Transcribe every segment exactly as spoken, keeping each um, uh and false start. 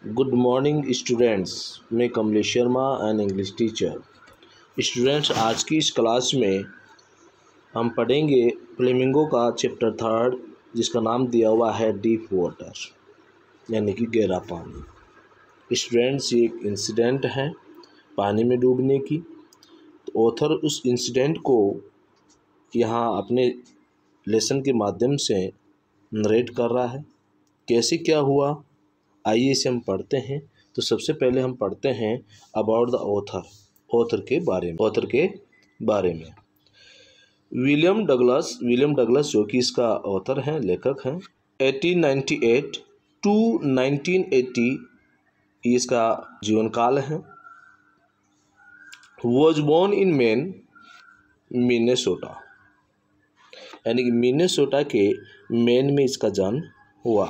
Good morning students. मैं Kamlesh Sharma and English teacher. Students, आज की इस क्लास में हम पढ़ेंगे फ्लेमिंगो का चैप्टर थर्ड, जिसका नाम दिया हुआ है डीप वाटर, यानी कि गहरा पानी। स्टूडेंट्स, ये एक इंसिडेंट है पानी में डूबने की। तो ऑथर उस इंसिडेंट को यहाँ अपने लेसन के माध्यम से नरेट कर रहा है। कैसे क्या हुआ, आइए इसे हम पढ़ते हैं। तो सबसे पहले हम पढ़ते हैं अबाउट द ऑथर, ऑथर के बारे में ऑथर के बारे में विलियम डगलस विलियम डगलस जो कि इसका ऑथर हैं, लेखक हैं। अठारह सौ अट्ठानवे टू उन्नीस सौ अस्सी ये इसका जीवन काल है। Was born in Maine Minnesota, यानी कि मिनेसोटा के मेन में इसका जन्म हुआ।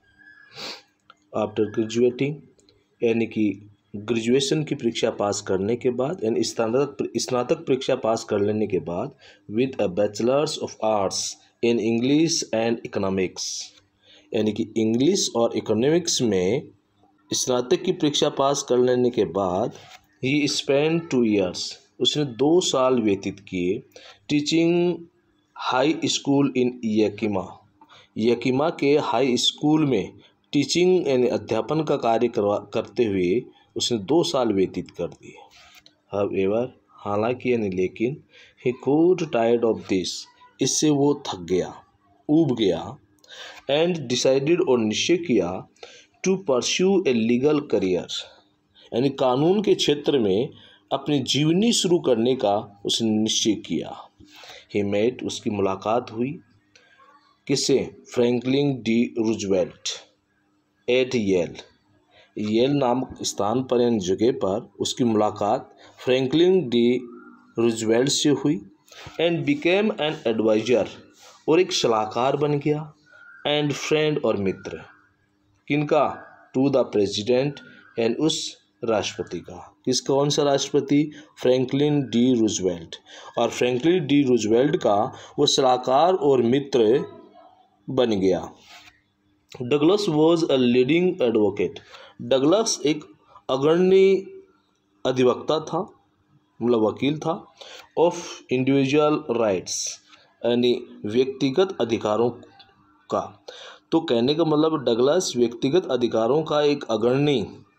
आफ्टर ग्रेजुएटिंग, यानी कि ग्रेजुएशन की परीक्षा पास करने के बाद, यानी स्नातक स्नातक परीक्षा पास कर लेने के बाद, with a bachelor's of arts in English and economics, यानी कि इंग्लिश और इकोनॉमिक्स में स्नातक की परीक्षा पास कर लेने के बाद ही स्पेंड टू इयर्स, उसने दो साल व्यतीत किए teaching high school in Yakima, Yakima के हाई स्कूल में टीचिंग यानी अध्यापन का कार्य करवा करते हुए उसने दो साल व्यतीत कर दिए। हाउएवर, हालांकि यानी लेकिन, he could tired of this, इससे वो थक गया, ऊब गया। एंड डिसाइडेड, और निश्चय किया, to pursue a legal career, यानी कानून के क्षेत्र में अपनी जीवनी शुरू करने का उसने निश्चय किया। ही मेट, उसकी मुलाकात हुई किससे? Franklin D Roosevelt at Yale, Yale नामक स्थान पर यानी जगह पर उसकी मुलाकात फ्रैंकलिन डी रूजवेल्ट से हुई। एंड बिकेम एन एडवाइजर, और एक सलाहकार बन गया। एंड फ्रेंड, और मित्र, किनका? टू द प्रेसिडेंट, एंड उस राष्ट्रपति का। किस कौन सा राष्ट्रपति? Franklin D Roosevelt. और फ्रैंकलिन डी रूजवेल्ट का वो सलाहकार और मित्र बन गया। Douglas was a leading advocate, Douglas एक अग्रणी अधिवक्ता था, मतलब वकील था। ऑफ इंडिविजुअल राइट्स, यानी व्यक्तिगत अधिकारों का। तो कहने का मतलब डगलस व्यक्तिगत अधिकारों का एक अग्रणी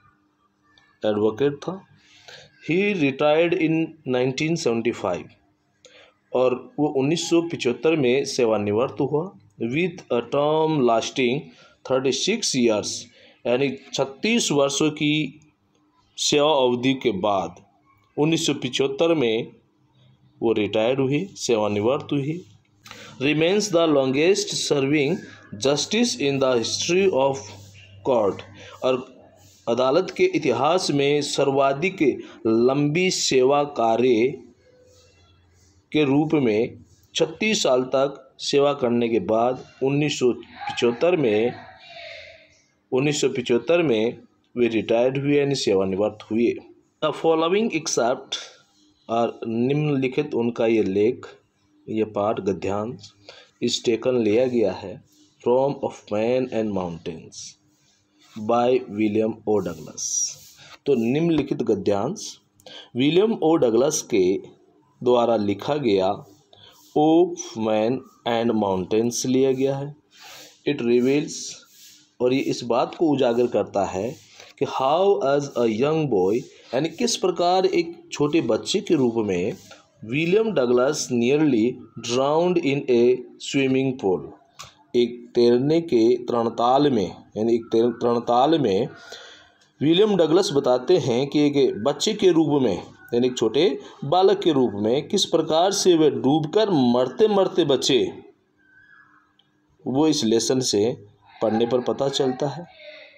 एडवोकेट था। He retired in nineteen seventy five, और वो उन्नीस सौ पचहत्तर में सेवानिवृत्त हुआ। With a term lasting thirty six years, यानी छत्तीस वर्षों की सेवा अवधि के बाद उन्नीस सौ पचहत्तर में वो रिटायर्ड हुई, सेवानिवृत्त हुई। Remains the longest serving justice in the history of court, और अदालत के इतिहास में सर्वाधिक लंबी सेवा कार्य के रूप में छत्तीस साल तक सेवा करने के बाद उन्नीस सौ पचहत्तर में उन्नीस सौ पचहत्तर में वे रिटायर्ड हुए, यानी सेवानिवृत्त हुए। द फॉलोइंग एक्सेप्ट, और निम्नलिखित उनका ये लेख, ये पाठ गद्यांश इस टेकन लिया गया है from of man and mountains by William O Douglas. तो निम्नलिखित गद्यांश विलियम ओ डगलस के द्वारा लिखा गया ऑफ मैन एंड माउंटेन्स लिया गया है। इट रिवील्स, और ये इस बात को उजागर करता है कि how as a young boy, यानी किस प्रकार एक छोटे बच्चे के रूप में William Douglas nearly drowned in a swimming pool, एक तैरने के तरणताल में, यानी एक तरणताल में विलियम डगलस बताते हैं कि एक बच्चे के रूप में, यानी एक छोटे बालक के रूप में किस प्रकार से वे डूबकर मरते मरते बचे, वो इस लेसन से पढ़ने पर पता चलता है।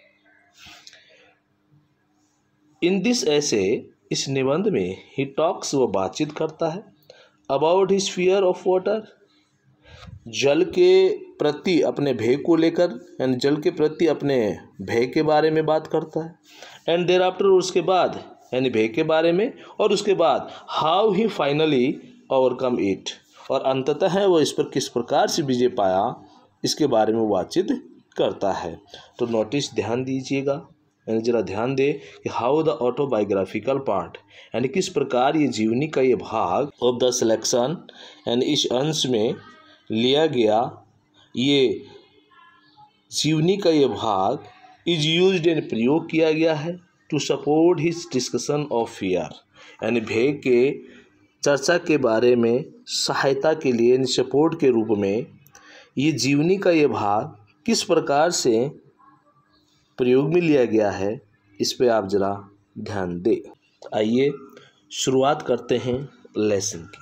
इन दिस ऐसे, इस निबंध में ही टॉक्स, वो बातचीत करता है, about his fear of water, जल के प्रति अपने भय को लेकर, यानी जल के प्रति अपने भय के बारे में बात करता है। एंड देयर आफ्टर, उसके बाद, यानी भय के बारे में, और उसके बाद how he finally overcome it, और अंततः वो इस पर किस प्रकार से विजय पाया, इसके बारे में बातचीत करता है। तो नोटिस ध्यान दीजिएगा, यानी जरा ध्यान दे कि हाउ द ऑटोबायोग्राफिकल पार्ट यानी किस प्रकार ये जीवनी का ये भाग ऑफ द सिलेक्शन यानी इस अंश में लिया गया ये जीवनी का ये भाग इज यूज्ड यानी प्रयोग किया गया है to support his discussion of fear यानी भय के चर्चा के बारे में सहायता के लिए यानी सपोर्ट के रूप में ये जीवनी का ये भाग किस प्रकार से प्रयोग में लिया गया है इस पे आप ज़रा ध्यान दें। आइए शुरुआत करते हैं लेसन की।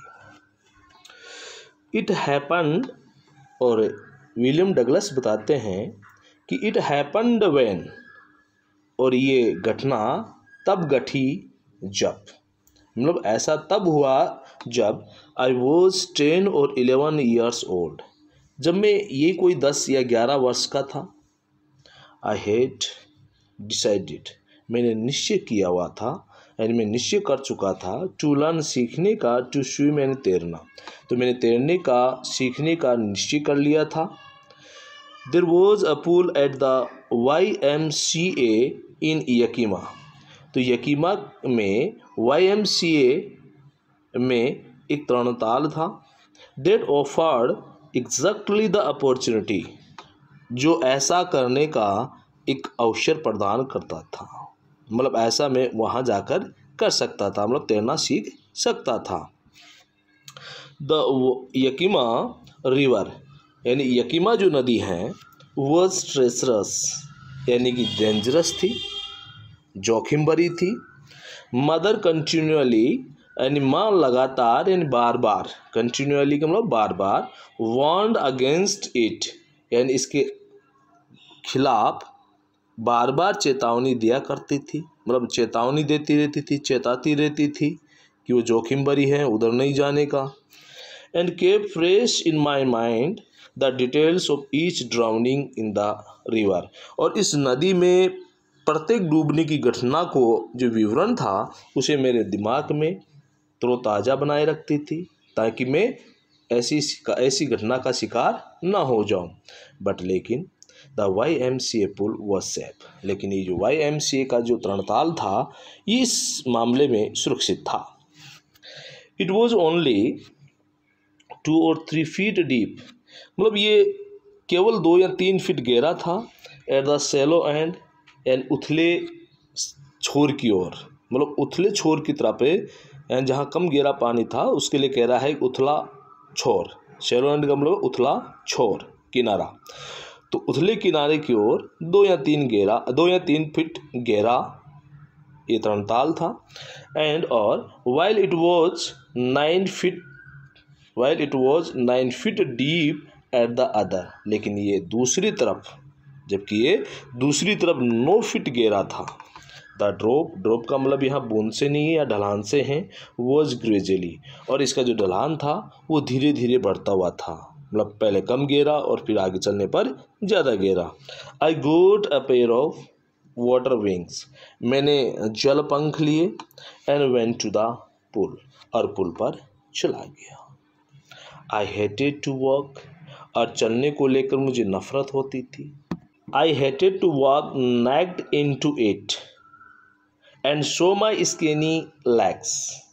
इट हैपन्ड और विलियम डगलस बताते हैं कि इट हैपन्ड व्हेन और ये घटना तब घटी जब मतलब ऐसा तब हुआ जब I was ten or eleven years old जब मैं ये कोई दस या ग्यारह वर्ष का था। आई हैड डिसाइडेड मैंने निश्चय किया हुआ था यानी मैं निश्चय कर चुका था टू लर्न सीखने का टू स्विम यानी तैरना तो मैंने तैरने का सीखने का निश्चय कर लिया था। There was a pool at the Y M C A in Yakima तो यकीमा में वाई एम सी ए में एक तरणताल था। That offered exactly the opportunity जो ऐसा करने का एक अवसर प्रदान करता था मतलब ऐसा मैं वहाँ जाकर कर सकता था मतलब तैरना सीख सकता था। द यकीमा रिवर यानी यकीमा जो नदी है वॉज ट्रेसरस यानी कि डेंजरस थी जोखिम भरी थी। मदर कंटिन्यूअली यानी माँ लगातार यानी बार बार कंटिन्यूअली का मतलब बार बार वार्नड अगेंस्ट इट यानी इसके खिलाफ बार बार चेतावनी दिया करती थी मतलब चेतावनी देती रहती थी चेताती रहती थी कि वो जोखिम भरी है उधर नहीं जाने का। And keep fresh in my mind the details of each drowning in the river और इस नदी में प्रत्येक डूबने की घटना को जो विवरण था उसे मेरे दिमाग में तरोताज़ा बनाए रखती थी ताकि मैं ऐसी ऐसी घटना का शिकार ना हो जाऊं। बट लेकिन the Y M C A pool was safe लेकिन ये जो वाई एम सी ए का जो तरणताल था ये इस मामले में सुरक्षित था। It was only two or three feet deep मतलब ये केवल दो या तीन फीट गहरा था। At the shallow end and उथले छोर की ओर मतलब उथले छोर की तरफ पे जहाँ कम गहरा पानी था उसके लिए कह रहा है उथला छोर सेलो एंड का मतलब उथला छोर किनारा तो उथले किनारे की ओर दो या तीन गहरा दो या तीन फीट गहरा ये तरणताल था। एंड और while it was nine feet while it was nine feet deep at the other लेकिन ये दूसरी तरफ जबकि ये दूसरी तरफ नौ फीट गहरा था। द ड्रॉप ड्रॉप का मतलब यहाँ बूंद से नहीं है या ढलान से है वॉज ग्रेजुअली और इसका जो ढलान था वो धीरे धीरे बढ़ता हुआ था मतलब पहले कम गहरा और फिर आगे चलने पर ज़्यादा गहरा। I got a pair of water wings मैंने जल पंख लिए and went to the pool और पुल पर चला गया। आई हेटेड टू वॉक और चलने को लेकर मुझे नफरत होती थी। I hated to walk naked into it and show my skinny legs.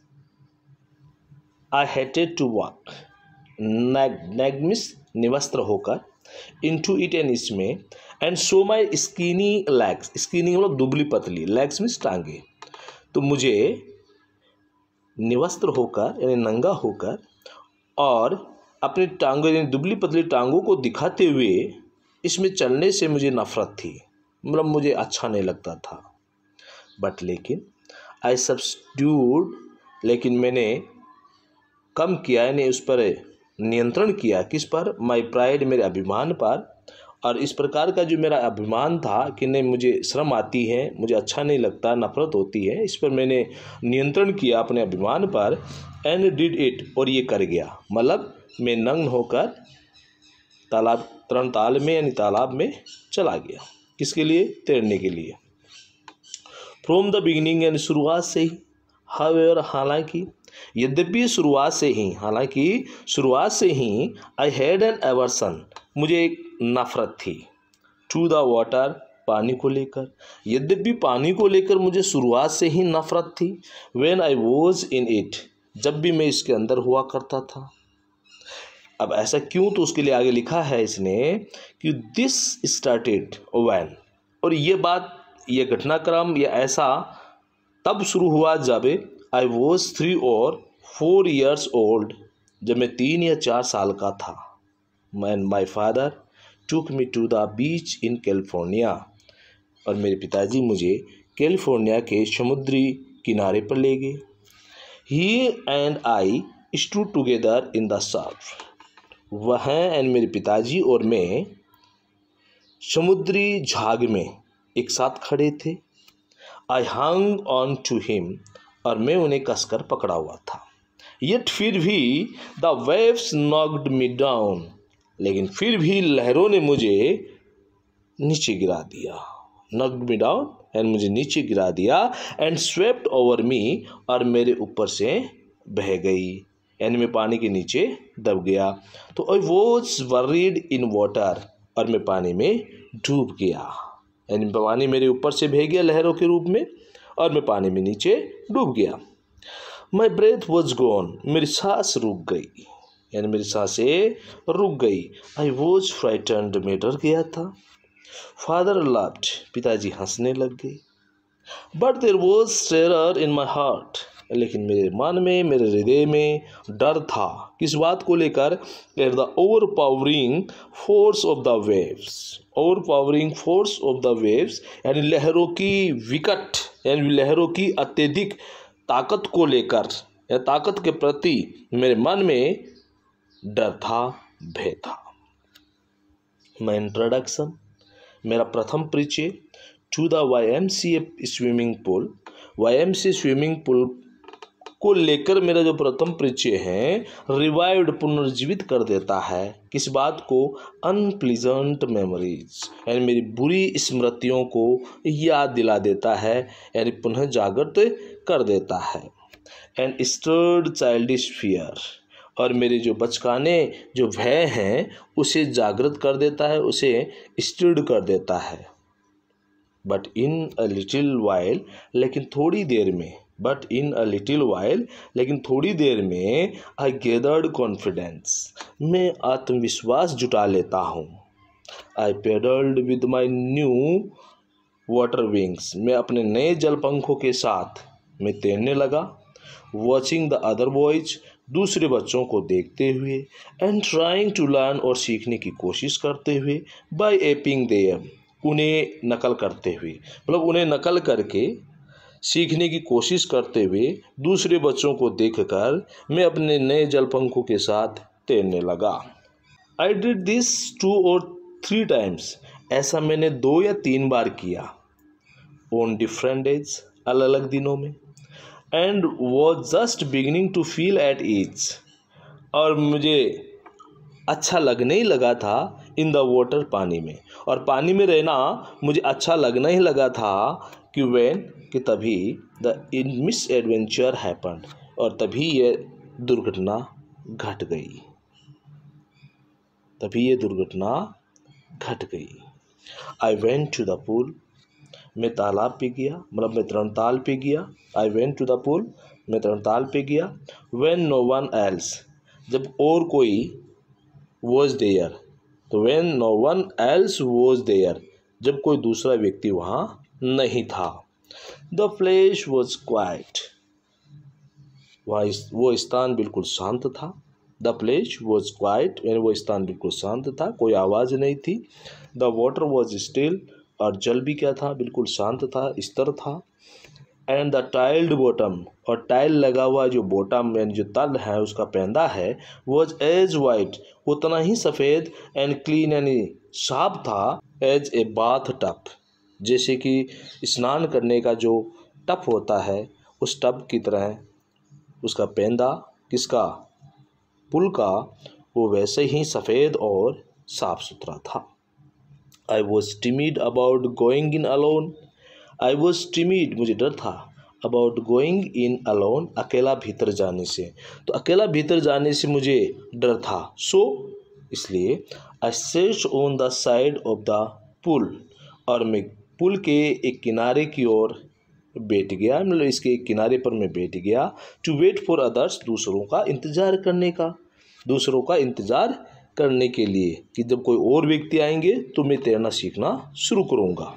I hated to walk naked means निवस्त्र होकर इनटू इट एंड इसमें and show my skinny legs skinny मतलब दुबली पतली लेग्स मीन्स टांगे तो मुझे निवस्त्र होकर यानी नंगा होकर और अपनी टांगों यानी दुबली पतली टांगों को दिखाते हुए इसमें चलने से मुझे नफरत थी मतलब मुझे अच्छा नहीं लगता था। बट लेकिन आई सब्स्टिट्यूट लेकिन मैंने कम किया यानी उस पर नियंत्रण किया किस पर माई प्राइड मेरे अभिमान पर और इस प्रकार का जो मेरा अभिमान था कि नहीं मुझे शर्म आती है मुझे अच्छा नहीं लगता नफरत होती है इस पर मैंने नियंत्रण किया अपने अभिमान पर। एंड डिड इट और ये कर गया मतलब मैं नग्न होकर तालाब तरणताल में यानी तालाब में चला गया किसके लिए तैरने के लिए। फ्रॉम द बिगिनिंग यानी शुरुआत से ही हाउएवर हालांकि यद्यपि शुरुआत से ही हालांकि शुरुआत से ही आई हैड एन एवर्सन मुझे एक नफरत थी टू द वाटर पानी को लेकर। यद्यपि पानी को लेकर मुझे शुरुआत से ही नफरत थी। When I was in it, जब भी मैं इसके अंदर हुआ करता था। अब ऐसा क्यों, तो उसके लिए आगे लिखा है इसने कि दिस स्टार्टेड व्हेन, और ये बात, ये घटनाक्रम, ये ऐसा तब शुरू हुआ जब I was three or four years old, जब मैं तीन या चार साल का था। And my father took me to the beach in California, और मेरे पिताजी मुझे कैलिफोर्निया के समुद्री किनारे पर ले गए। He and I stood together in the surf, वह एंड मेरे पिताजी और मैं समुद्री झाग में एक साथ खड़े थे। I hung on to him, और मैं उन्हें कसकर पकड़ा हुआ था। येट फिर भी the waves knocked me down, लेकिन फिर भी लहरों ने मुझे नीचे गिरा दिया। नॉक्ड मी डाउन एंड मुझे नीचे गिरा दिया। एंड स्वेप्ट ओवर मी, और मेरे ऊपर से बह गई, यानी मैं पानी के नीचे दब गया। तो I was buried in water, और मैं पानी में डूब गया, यानी पानी मेरे ऊपर से बह गया लहरों के रूप में, और मैं पानी में नीचे डूब गया। माई ब्रेथ वॉज गॉन, मेरी सांस रुक गई, यानी मेरी सांसें रुक गई। आई वॉज फ्राइटन्ड, मैं डर गया था। फादर लाफ्ड, पिताजी हंसने लग गए। But there was terror in my heart, लेकिन मेरे मन में, मेरे हृदय में डर था। किस बात को लेकर? At the overpowering force of the waves, overpowering force of the waves, यानी लहरों की विकट, यानी लहरों की अत्यधिक ताकत को लेकर, या ताकत के प्रति मेरे मन में डर था, भय था। माय इंट्रोडक्शन, मेरा प्रथम परिचय to the Y M C A swimming pool, Y M C swimming pool को लेकर मेरा जो प्रथम परिचय है, रिवाइव्ड, पुनर्जीवित कर देता है। किस बात को? अनप्लीजेंट मेमोरीज, यानी मेरी बुरी स्मृतियों को याद दिला देता है, यानी पुनः जागृत कर देता है। एंड स्टर्ड चाइल्डिश फियर, और मेरे जो बचकाने जो भय हैं उसे जागृत कर देता है, उसे स्टर्ड कर देता है। But in a little while, लेकिन थोड़ी देर में, but in a little while, लेकिन थोड़ी देर में, आई गेदर्ड कॉन्फिडेंस, मैं आत्मविश्वास जुटा लेता हूँ। I paddled with my new water wings, मैं अपने नए जल पंखों के साथ मैं तैरने लगा। वॉचिंग द अदर बॉयज, दूसरे बच्चों को देखते हुए। एंड ट्राइंग टू लर्न, और सीखने की कोशिश करते हुए। बाय एपिंग देम, उन्हें नकल करते हुए, मतलब उन्हें नकल करके सीखने की कोशिश करते हुए दूसरे बच्चों को देखकर मैं अपने नए जल पंखों के साथ तैरने लगा। I did this two or three times, ऐसा मैंने दो या तीन बार किया। ऑन डिफरेंट डेज, अलग अलग दिनों में। And was just beginning to feel at ease, और मुझे अच्छा लगने ही लगा था इन द वाटर, पानी में, और पानी में रहना मुझे अच्छा लगना ही लगा था कि व्हेन, कि तभी द मिस एडवेंचर हैपेंड, और तभी ये दुर्घटना घट गई, तभी ये दुर्घटना घट गई। I went to the pool, मैं तालाब पे गया, मतलब मैं तरणताल पे गया। I went to the pool, मैं तरणताल पे गया। व्हेन नो वन एल्स, जब और कोई, वॉज देयर, तो when no one else was there, जब कोई दूसरा व्यक्ति वहाँ नहीं था। द प्लेस वॉज क्वाइट, वहाँ वो स्थान बिल्कुल शांत था। द प्लेस वॉज क्वाइट, यानी वो स्थान बिल्कुल शांत था, कोई आवाज़ नहीं थी। द वाटर वॉज स्टिल, और जल भी क्या था? बिल्कुल शांत था, स्थिर था। एंड द टाइल्ड बॉटम, और टाइल लगा हुआ जो बॉटम, यानी जो तल है, उसका पेंदा है, वॉज एज वाइट, उतना ही सफ़ेद, एंड क्लीन, यानी साफ था, एज ए बाथ टब, जैसे कि स्नान करने का जो टब होता है उस टब की तरह उसका पेंदा, किसका? पुल का, वो वैसे ही सफ़ेद और साफ सुथरा था। I was timid about going in alone, I was timid, मुझे डर था, अबाउट गोइंग इन अलोन, अकेला भीतर जाने से, तो अकेला भीतर जाने से मुझे डर था। सो so, इसलिए I sat on the side of the pool, और मैं पुल के एक किनारे की ओर बैठ गया, मतलब इसके एक किनारे पर मैं बैठ गया। टू वेट फॉर अदर्स, दूसरों का इंतज़ार करने का, दूसरों का इंतज़ार करने के लिए कि जब कोई और व्यक्ति आएंगे तो मैं तैरना सीखना शुरू करूँगा।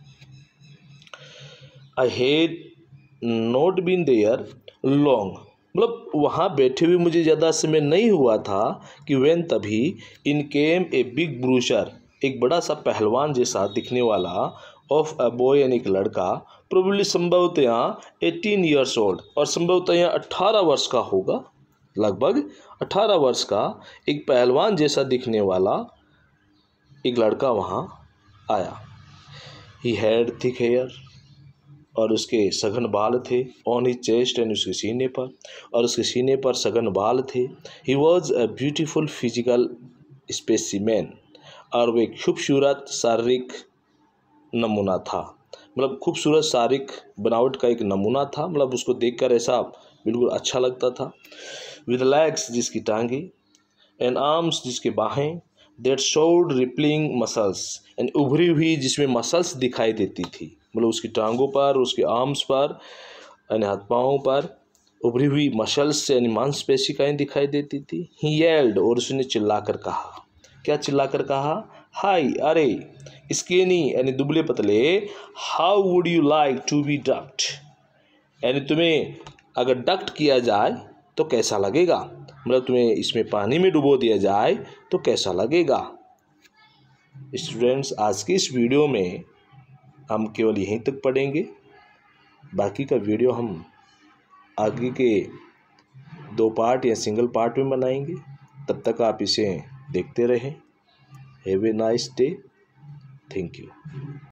I had not been there long, मतलब वहाँ बैठे हुए मुझे ज़्यादा समय नहीं हुआ था कि वैन तभी इन केम ए बिग ब्रूशर, एक बड़ा सा पहलवान जैसा दिखने वाला, ऑफ अ बॉय, यानी एक लड़का, प्रोबेबली संभवतः यहाँ एटीन ईयर्स ओल्ड, और संभवतः यहाँ अट्ठारह वर्ष का होगा, लगभग अट्ठारह वर्ष का एक पहलवान जैसा दिखने वाला एक लड़का वहाँ आया। ही हैड थिक हेयर, और उसके सघन बाल थे, ऑन ही चेस्ट, एंड उसके सीने पर, और उसके सीने पर सघन बाल थे। He was a beautiful physical specimen, और वह एक खूबसूरत शारीरिक नमूना था, मतलब खूबसूरत शारीरिक बनावट का एक नमूना था, मतलब उसको देखकर ऐसा बिल्कुल अच्छा लगता था। विद लेग्स, जिसकी टांगे, एंड आर्म्स, जिसके बाहें, that showed rippling muscles, and उभरी हुई जिसमें मसल्स दिखाई देती थी, मतलब उसकी टांगों पर, उसके आर्म्स पर, यानी हाथ पाँव पर उभरी हुई मसल्स यानी मांसपेशिकाएँ दिखाई देती थी। ही येल्ड, और उसने चिल्लाकर कहा, क्या चिल्लाकर कहा? हाय, अरे, स्किनी यानी दुबले पतले, how would you like to be ducked, यानी तुम्हें अगर डक्ट किया जाए तो कैसा लगेगा, मतलब तुम्हें इसमें पानी में डुबो दिया जाए तो कैसा लगेगा। स्टूडेंट्स, आज की इस वीडियो में हम केवल यहीं तक पढ़ेंगे, बाकी का वीडियो हम आगे के दो पार्ट या सिंगल पार्ट में बनाएंगे। तब तक आप इसे देखते रहें। Have a nice day. Thank you.